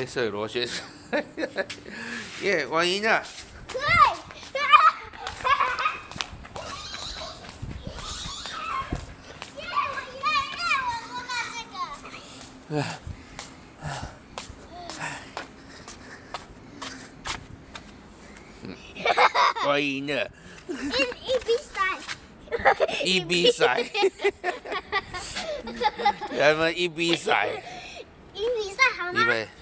色螺旋，耶，我赢了。 对。 我赢了。 一比赛。 一比赛。咱们一比赛。 一比赛好吗？ 预备。